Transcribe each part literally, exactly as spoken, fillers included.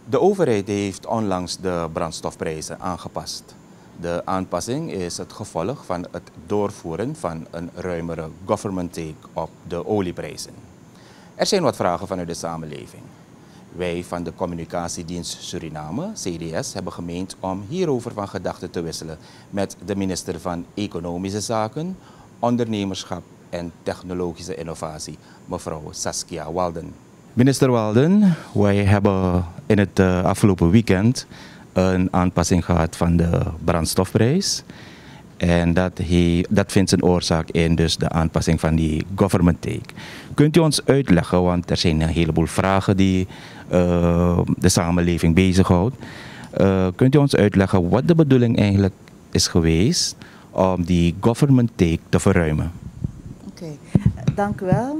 De overheid heeft onlangs de brandstofprijzen aangepast. De aanpassing is het gevolg van het doorvoeren van een ruimere government take op de olieprijzen. Er zijn wat vragen vanuit de samenleving. Wij van de Communicatiedienst Suriname, C D S, hebben gemeend om hierover van gedachten te wisselen met de minister van Economische Zaken, Ondernemerschap en Technologische Innovatie, mevrouw Saskia Walden. Minister Walden, wij hebben in het uh, afgelopen weekend een aanpassing gehad van de brandstofprijs. En dat, he, dat vindt zijn oorzaak in dus de aanpassing van die government take. Kunt u ons uitleggen, want er zijn een heleboel vragen die uh, de samenleving bezighoudt. Uh, kunt u ons uitleggen wat de bedoeling eigenlijk is geweest om die government take te verruimen? Oké, okay. Dank u wel.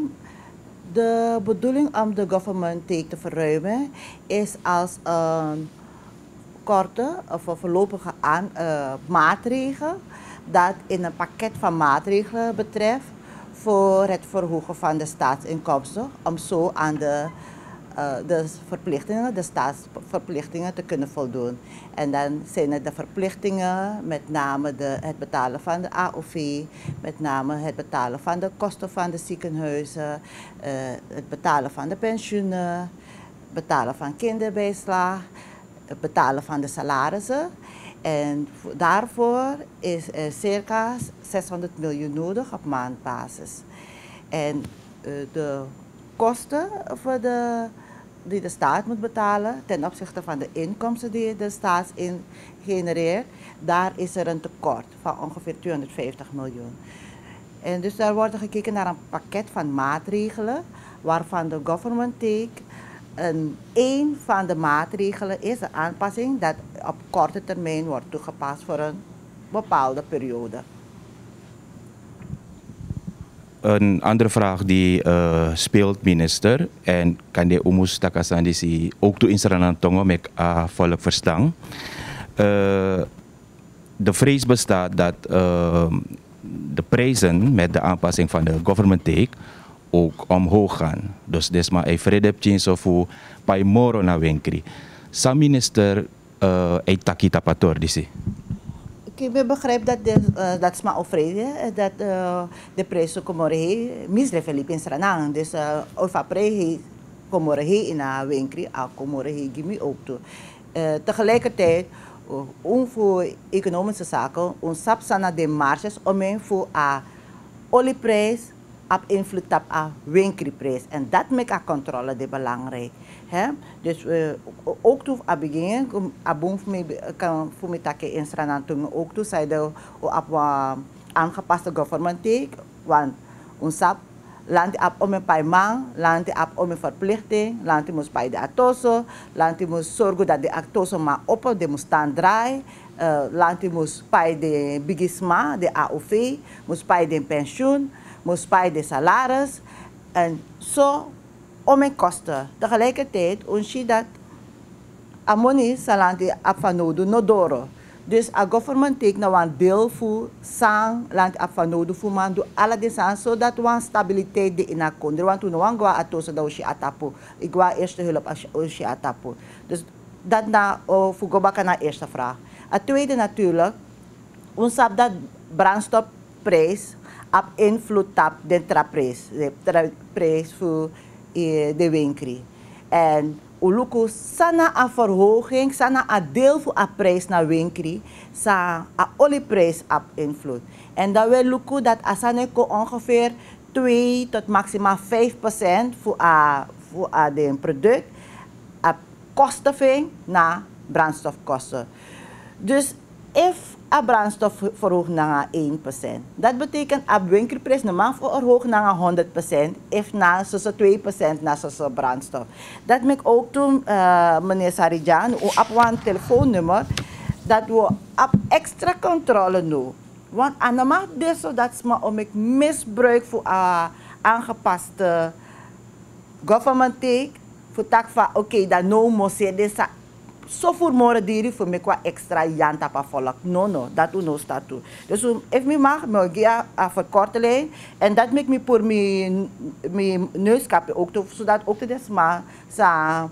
De bedoeling om de government take te verruimen is als een korte of een voorlopige aan, uh, maatregel dat in een pakket van maatregelen betreft voor het verhogen van de staatsinkomsten, om zo aan de, uh, de verplichtingen, de staatsverplichtingen te kunnen voldoen. En dan zijn het de verplichtingen, met name de, het betalen van de A O V, met name het betalen van de kosten van de ziekenhuizen, uh, het betalen van de pensioenen, betalen van kinderbijslag, het betalen van de salarissen. En daarvoor is er circa zeshonderd miljoen nodig op maandbasis. En uh, de kosten voor de, die de staat moet betalen ten opzichte van de inkomsten die de staat in genereert, daar is er een tekort van ongeveer tweehonderdvijftig miljoen. En dus daar wordt gekeken naar een pakket van maatregelen waarvan de government take een, een van de maatregelen is de aanpassing dat op korte termijn wordt toegepast voor een bepaalde periode. Een andere vraag die uh, speelt, minister, en kan de umus takasandisi ook toe in tongo met uh, volk verstaan. Uh, de vrees bestaat dat uh, de prijzen met de aanpassing van de government take ook omhoog gaan. Dus desma ei fredep chinso fu pai moro na wenkri. Sa minister uh, ei taki tapator disi. Ik begrijp dat de, uh, dat is maar overreden dat uh, de prijs komore misrevelip in Sranang. Dus uh, over prijs komore in na wenkri, a komore gimi ook toe. Uh, tegelijkertijd uh, voor economische zaken, ons sapsana de marges om voor a olieprijs op invloed op a winkelprijs. En dat maakt a controle de belangrijk. He? Dus uh, ook toe a begin, a boom kan voor mij takken in Sranantung ook toe, zij de op uh, aangepaste government take, want ons sap land op om een paar man, land op om een verplichting, land moest bij de atoso, land moest zorgen dat de atoso maar op de moest staan draaien. Uh, land moest bij de bigisma, de A O V, moest bij de pensioen, moest bij de salaris en zo om een kosten. Tegelijkertijd ons je dat amoni salanti afanodu no doro. Dus a government take nou een deel voor sang land afanodu voor man do alle de sang zodat we een stabiliteit de in a kondre. Want toen we gaan atoso dat we atapo. Ik ga eerste hulp als we atapo. Dus dat na oh, voor go back naar eerste vraag. A tweede natuurlijk, ons heb dat brandstofprijs op invloed op de traprijs, de prijs voor de winkel. En uluku sana a verhoging, sana a deel voor a prijs naar winkel, sa a olieprijs op invloed. En dan wil luku dat asaneko ongeveer twee tot maximaal vijf procent voor a voor a de product, a kosten naar brandstofkosten. Dus if a brandstof verhoogt naar één procent. Dat betekent dat de winkelprijs normaal verhoogt naar honderd procent. If na zo'n twee procent naar zo'n brandstof. Dat maakt ook toen, uh, meneer Sarijan, op een telefoonnummer, dat we op extra controle doen. Want aan de macht is dat is maar om ik misbruik voor uh, aangepaste government take. Voor tak van, oké, okay, dat no mo se desa. Zo voor morgen diri voor me qua extra janta pa volk. No, no, dat u no staat toe. Dus if me mag, me ga a verkorte lijn. En dat maakt me voor mijn neuskapje ook toe, zodat ook de desma sa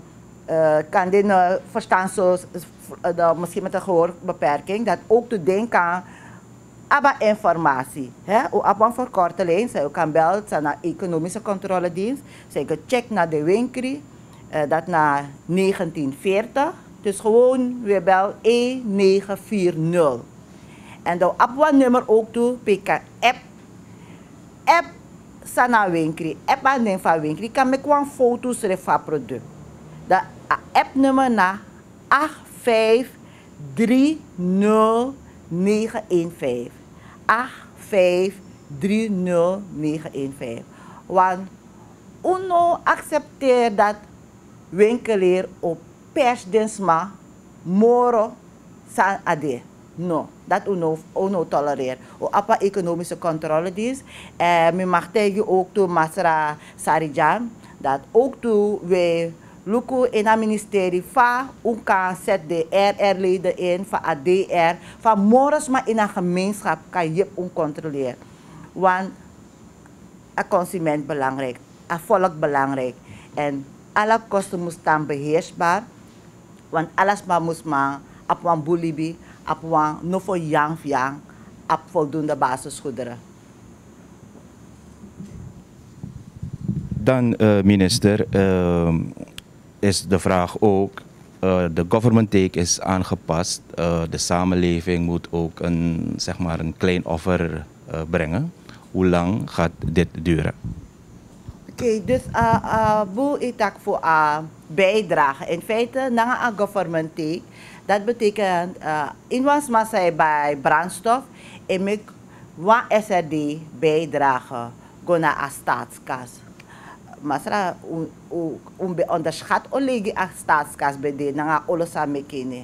uh, kan dit uh, verstaan zoals uh, de, misschien met een gehoorbeperking, dat ook te denken aan aba informatie. Hè? Op een verkorte lijn, zij kan bellen naar economische controledienst, zij kan checken naar de winkel, uh, dat naar negentien veertig, dus gewoon weer bel een negen vier nul. En dan op wat nummer ook toe, pk app, app sana winkel, app aan den van winkel, kan ik gewoon foto's van product. De appnummer na acht vijf drie nul negen een vijf. acht vijf drie nul negen een vijf. Want uno accepteert dat winkelier op persdienstma moro san ade. No, dat uno, uno tolereert. O apa economische controledienst. En men mag tegen ook toe Masra Sarijan dat ook toe we luku in het ministerie van kan zet de R R-leden in, van A D R, van morgens maar in een gemeenschap kan je controleren. Want een consument belangrijk, een volk belangrijk. En alle kosten moesten dan beheersbaar, want alles maar moest maar op een boelibi, op een nog voor yang yang, op voldoende basisgoederen. Dan, uh, minister, uh, is de vraag ook, uh, de government take is aangepast. Uh, de samenleving moet ook een, zeg maar een klein offer uh, brengen. Hoe lang gaat dit duren? Oké, okay, dus uh, uh, boel ik tak voor uh, bijdrage. In feite, na een government take, dat betekent, uh, in was massa bij brandstof, en ik wat S R D bijdrage, go naar een staatskas. Masra um onderschat olegi a staatskas bij de na olosa mekene.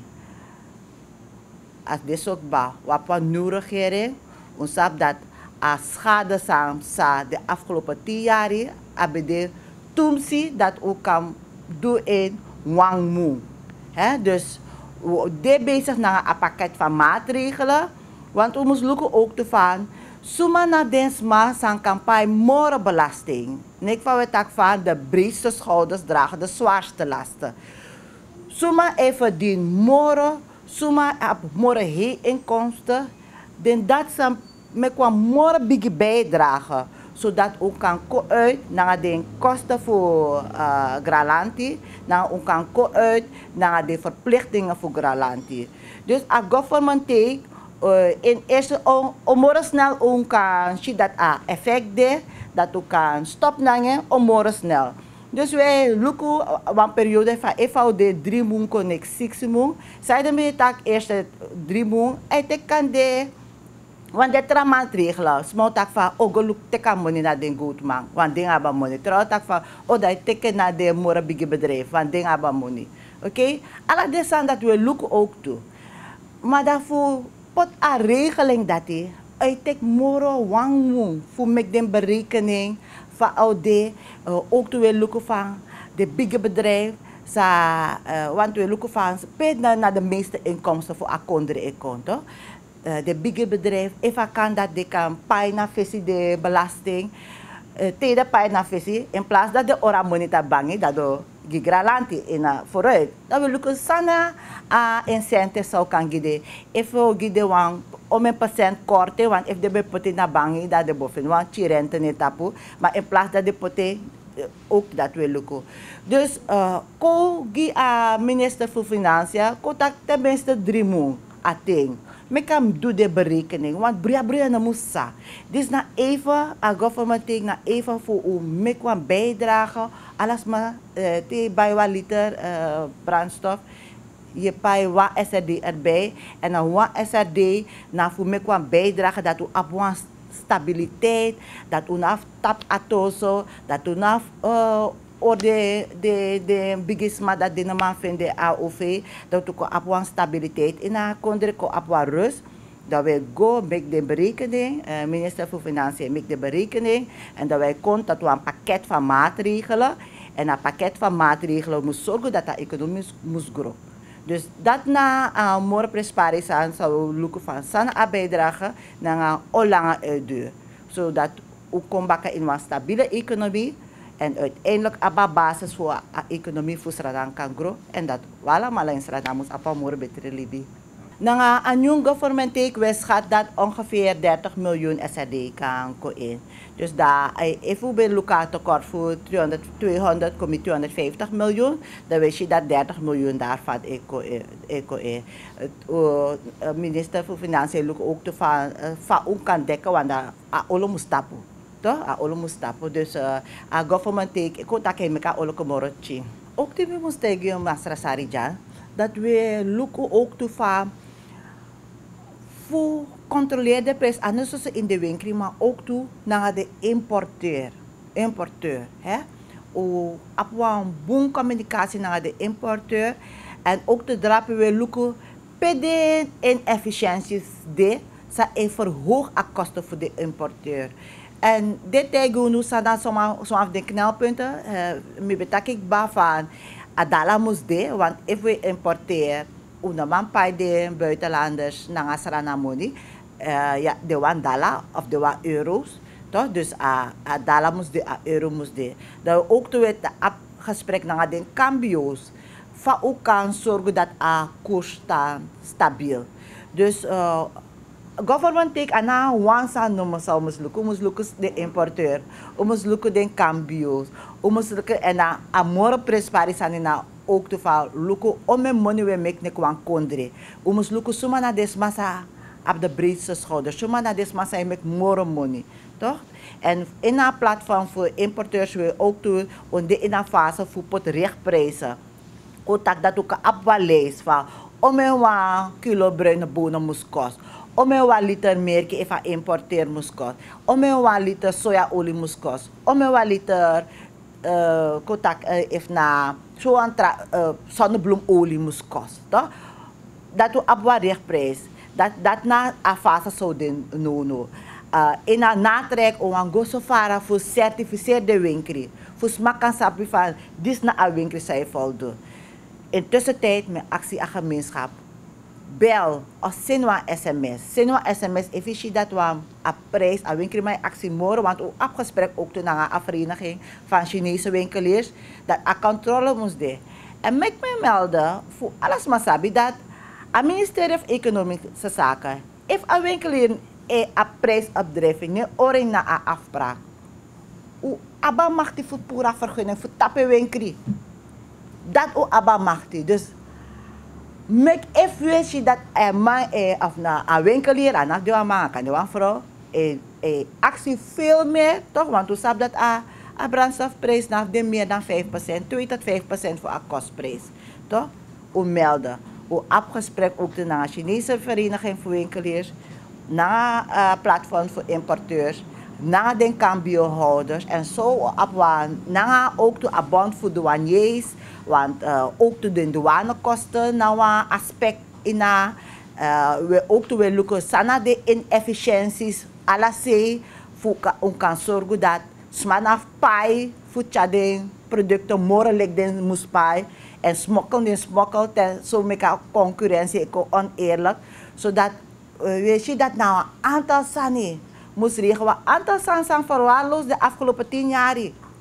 Als dit ook ba, wat nu regering, ons sap dat a schade sam sa de afgelopen tien jaar, abede tumsi dat ook kan doen in wangmu. He, dus we zijn bezig naar een pakket van maatregelen, want we moeten ook te van. Suma na densma zijn campagne more belasting. Nek van we tak van de breedste schouders dragen de zwaarste lasten. Suma even die more, suma op more he inkomsten, dan dat zijn met kwam more big bijdragen, zodat ook kan ko uit naar de kosten voor uh, Gralanti, naar ook kan ko uit naar de verplichtingen voor Gralanti. Dus a government take Uh, in eerste om snel om kan zien dat a effect de dat ook kan stopnangen om snel. Dus wij lukken een periode van even de drie maanden connect zes maanden. Zeiden we dat eerste drie maanden en ik kan de want de tra maatregelen small tak van ogoluk teka money na den goed man want ding aba money trouw tak van oh dat teken na de more big bedrijf want ding aba money. Oké, okay? Alla desan dat we lukken ook toe. Maar daarvoor pot a regeling dat hij uit moro wangmu voor met de berekening van oude uh, ook te willen lukken van de bigge bedrijf sa uh, want we lukken van pet naar na de meeste inkomsten voor akondere konto uh, de bigge bedrijf even kan dat de kan pay na visie de belasting uh, tegen pay na visie in plaats dat de ora moneta bangi dat do gigralanti in vooruit. Dat we lukken sana a incentives zou kan gide. If we gide wang om een percent korte, want if de be pote na bangi dat de boven wang chirente ne tapu, maar in plaats dat de pote ook dat we lukken. Dus uh, ko gi a minister voor Financiën, ko tak tenminste drie maanden ateng. Me kan doen de berekening, want bria bria na musa. Dus na even a government take na even voor u me kan bijdragen. Alles maar uh, te bij wat liter uh, brandstof. Je pay wat S R D erbij. En dan wat S R D na voor me kan bijdragen dat u op een stabiliteit, dat u na tap atoso, dat u na uh, or de de de bigisma dat de naman vinden A O V, dat u op een stabiliteit in a kondre ko op een rust. Dat wij go make de berekening, uh, minister voor Financiën make de berekening en dat wij komt dat we een pakket van maatregelen en een pakket van maatregelen moet zorgen dat de economie moet groeien. Dus dat na uh, more presparis aan zou lukken van sana bijdragen naar een lange uitduur, zodat we komen bakken in een stabiele economie En uiteindelijk op basis voor de economie voor Sradang kan groeien. En dat wala malang Sradang moet apamur beter libi. Na een nieuw government take west gaat dat ongeveer dertig miljoen S R D kan komen. Dus daar, even bij Luca tekort voor tweehonderd, tweehonderd, tweehonderdvijftig miljoen, dan weet je dat dertig miljoen daarvan eco is. Het minister van Financiën ook van, van ook kan dekken, want daar alle moet stappen. Toch? Alle moet stappen. Dus uh, a government take, ik kon dat kijken met alle komorotje. Ook die we moeten tegen Masra Sarija, dat we lukken ook te van voor controleerde prijs, anders is in de winkel, maar ook toe naar de importeur. Importeur, hè? O, op een boom communicatie naar de importeur en ook te drapen we lukken per de inefficiënties de, ze een verhoog aan kosten voor de importeur. En dit tegen nu zijn dan sommige de knelpunten. Me betak ik ba van adala moest de, want if we importeren una man bij de buitenlanders naar Sarana money, uh, ja, de one dollar of de one euro's, toch? Dus a uh, dollar moest de, a euro moest de. Dat we ook toe het gesprek naar de cambio's, van ook kan zorgen dat a koers staat stabiel. Dus uh, government take ana wansa no masa umus luku umus luku de importeur, umus luku de cambio's, umus luku en a amore presparisani na ook te veel lukken om mijn money we make ne kwam kondre. Umus lukken suma na des massa op de breedste schouders. Suma na des massa je make more money, toch? En in een platform voor importeurs we ook doen onder in een fase voor pot rechtprijzen. Kotak dat ook abwalees van om een wa kilo bruine bonen moest kost. Om een wa liter merk even importeer moest kost. Om een wa liter sojaolie moest kost. Om een wa liter uh, kotak uh, if na zo'n uh, zonnebloemolie moest kosten. Dat we op wat rechtprijs. Dat dat na a fase zouden nono. Uh, in een natrek om een gosofara voor certificeerde winkel. Voor smaken sapi van dit na een winkel zij voldoen. Intussen tijd met actie aan gemeenschap. Bel of send een sms. Send een sms efficiënt dat we een prijs aan winkel met actie morgen. Want we afgesprek ook toen naar een vereniging van Chinese winkeliers. Dat een controle moest doen. En met mij melden voor alles maar sabi dat het ministerie van Economische Zaken. If een winkelier een prijs opdrijft, niet oren naar een afspraak. U abba mag die voor pura vergunning voor tappen winkel. Dat u abba mag die. Dus make even dat een man of een winkelier en dat een man kan een vrouw een actie veel meer toch, want u snapt dat een brandstofprijs naar de meer dan vijf procent, twee tot vijf procent voor een kostprijs, toch? U melden, u afgesprek ook de naar Chinese vereniging voor winkeliers, naar uh, platform voor importeurs, naar de cambiohouders en zo op naar ook de bond voor douaniers. Want uh, ook de douanekosten nou een aspect in uh, we ook te lukken sana de inefficiënties alles voor om kan zorgen dat smanaf pai voor chading producten morelijk den moest pai en smokkel den smokkel ten zo met concurrentie oneerlijk zodat uh, weet je dat nou een aantal sani moest regelen aantal san san verwaarloosd de afgelopen tien jaar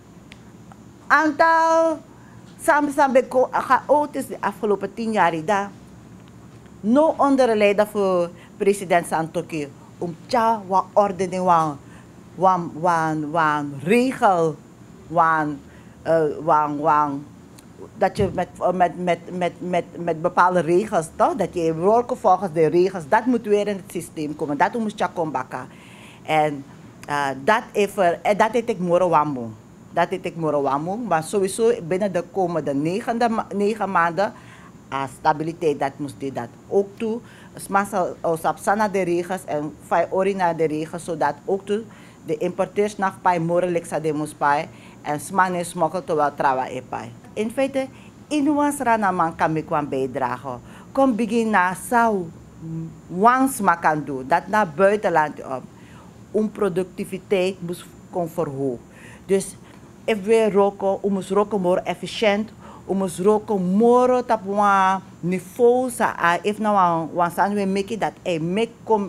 aantal samen samen chaotisch is de afgelopen tien jaar daar. No onder leiding voor president Santoki om tja wat ordening wan wan wan wan regel wan wan wan dat je met met met met met met bepaalde regels toch dat je werkt volgens de regels dat moet weer in het systeem komen dat moet je komen bakken en uh, dat even en dat heeft ik morgen wambo. Dat is ik morgen, maar sowieso binnen de komende negen, negen maanden uh, stabiliteit dat moest die dat ook toe. Smasa osapsana de regels en vijf ori naar de regels zodat ook toe de importeurs naar pai morelijk sa de moest pai en smane smokkel te wel trawa e pai. In feite, inuans rana man kan me kwam bijdragen. Kom begin na sau wans ma kan doen dat naar buitenland op om productiviteit moest kon verhogen. Dus if we roken, we moeten roken more efficiënt, we moeten roken more op een niveau, sa if nou wan san we make dat e make kom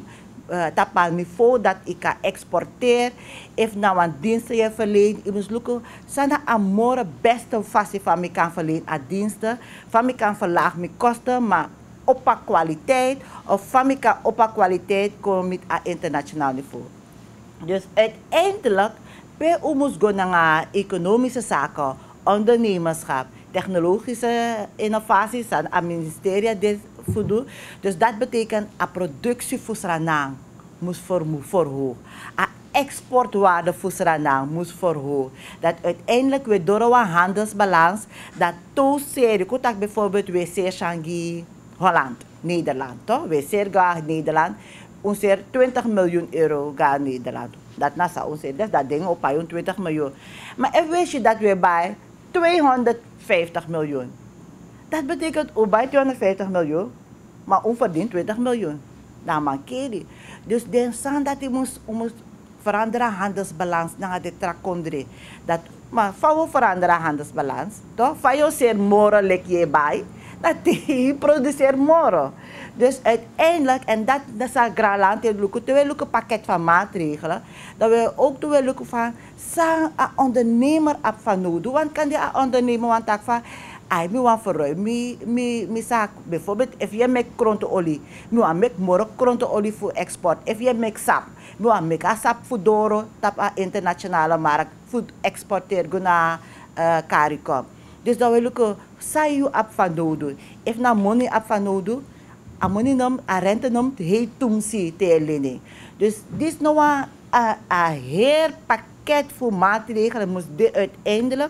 uh, tapa niveau dat ik kan exporteer, if nou een diensten je verleent, ik moet lukken, sana amore beste fasie van mij kan verlenen aan diensten, van mij kan verlagen mijn kosten, maar op een kwaliteit, of van mij kan op een kwaliteit komen aan internationaal niveau. Dus uiteindelijk, we moeten gaan naar economische zaken, ondernemerschap, technologische innovaties aan het ministerie dit voldoen. Dus dat betekent dat productie voor Suriname moet verhogen. De exportwaarde voor Suriname moet verhogen. Dat uiteindelijk we door een handelsbalans, dat to serie, ik bijvoorbeeld we zeer Shangi Holland, Nederland, toch? We zeer graag Nederland, ongeveer twintig miljoen euro gaan Nederland. Dat nasa ongeveer, dus dat ding op twintig miljoen. Maar if weet je dat we bij tweehonderdvijftig miljoen. Dat betekent ook bij tweehonderdvijftig miljoen, maar onverdiend twintig miljoen. Dan mankeer je. Dus dan staan dat je moest, moest veranderen handelsbalans naar de trakondre. Dat, maar van we veranderen handelsbalans, toch? Van je zeer moro lek je bij, dat je produceert moro. Dus uiteindelijk, en dat, dat is een grand land, terwijl we een pakket van maatregelen, dat we ook terwijl we van een ondernemer op van nodig. Want kan die ondernemer want tak van, ai mi wan verruim, mi mi mi zaak bijvoorbeeld, if je maakt kronteolie, mi wan make more kronteolie voor export. If je maakt sap, mi wan make sap voor doro, tap a internationale markt, voor exporteer naar uh, CARICOM. Dus dat wil ik sayu op van nodig. If na money op van nodig, a money nam, a rente nam, heet tumsi te lening. Dus dit is nog een een heel pakket voor maatregelen, moest dit uiteindelijk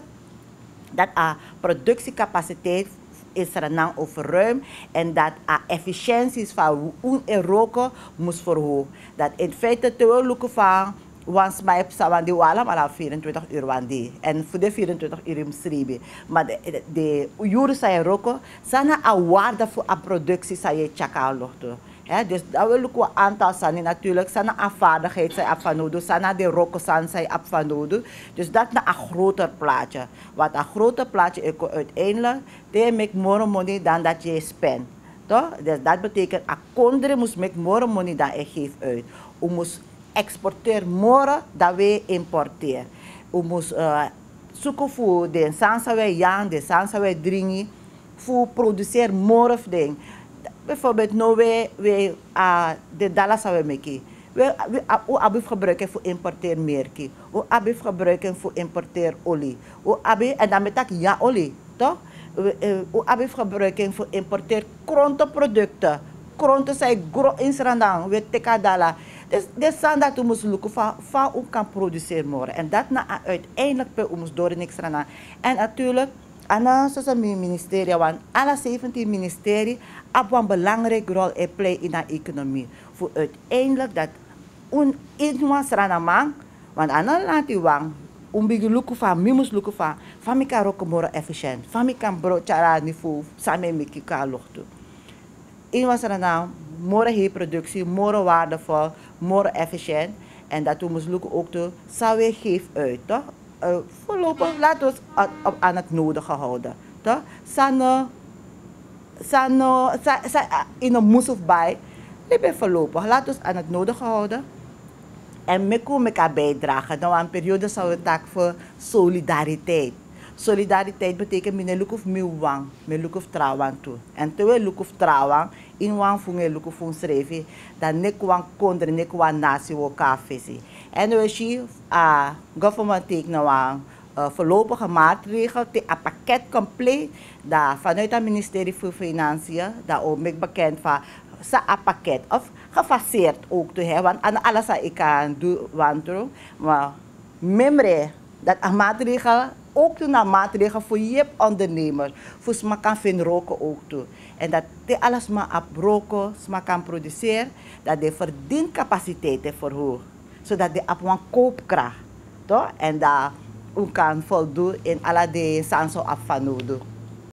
dat a productiecapaciteit in Suriname overruim en dat a efficiënties van un Europa moest verhogen. Dat in feite te lukken van once mij sawan die wala maar vierentwintig uur wandi en voor de vierentwintig uur im sribi. Maar de de uren zijn roko sana a waarde voor a productie sa je chakalo to. Ja, dus dat wil ik een aantal zijn natuurlijk, zijn afvaardigheid zijn afvanodo, zijn de rokosan zijn afvanodo. Dus dat is een groter plaatje. Wat een groter plaatje is uiteindelijk, they make more money dan dat je spend. Toch? Dus dat betekent, dat kondre moet make more money dan je geeft uit. Je moet exporteren more dan we importeren. Je moet uh, zoeken voor de sansa wij jaan, de sansa wij dringen, voor produceren more dingen. Bijvoorbeeld, nou we, we uh, de dollars we maken. We, we hebben gebruiken voor importeer merken. We hebben gebruiken voor importeer olie. We hebben, en dan met dat ja olie, toch? We, we hebben gebruiken voor importeer krontenproducten. Kronten zijn groot in Suriname, we teka dollar. Dus dat zijn dat we moeten zoeken van, van hoe kan produceren morgen. En dat na uiteindelijk bij ons door in Suriname. En natuurlijk, en zoals het ministerie, want alle zeventien ministeries hebben een belangrijke rol in de economie. Voor uiteindelijk dat un in Suriname, want aan een land die wang, om te lukken van, mi moet lukken van, van mi kan roken more efficiënt, van mi kan broodjara niveau, samen met elkaar luchten. In Suriname, more hee productie, more waardevol, more efficiënt, en dat we moeten lukken ook te, zou we geven uit, toch? Uh, voorlopig laten we het aan het nodige houden. Toch? Sano, sano, sa, sa, in een moes of bij, liep voorlopig. Laten we het aan het nodige houden. En we kunnen elkaar bijdragen. Nou, een periode zou het tak voor solidariteit. Solidariteit betekent dat we niet meer wang, maar we trouwen toe. En terwijl we trouwen, in wang funge luku fun schrijven, dat nek wan kondre, nek wan nasi wo kafesi. En we zien, uh, government take nou een uh, voorlopige maatregel, een pakket compleet, dat vanuit het ministerie van Financiën, dat ook met bekend van, een pakket, of gefaseerd ook te hebben, want aan alles wat ik kan doen, wantro, maar memre, dat een maatregel, ook een maatregel voor je ondernemer, voor ze kan vinden roken ook toe. En dat die alles maar op roken, ze kan produceren, dat de verdiencapaciteit verhoogt, zodat de op een koopkracht, toch? En dat ook kan voldoen in alle de sanso afvanodo.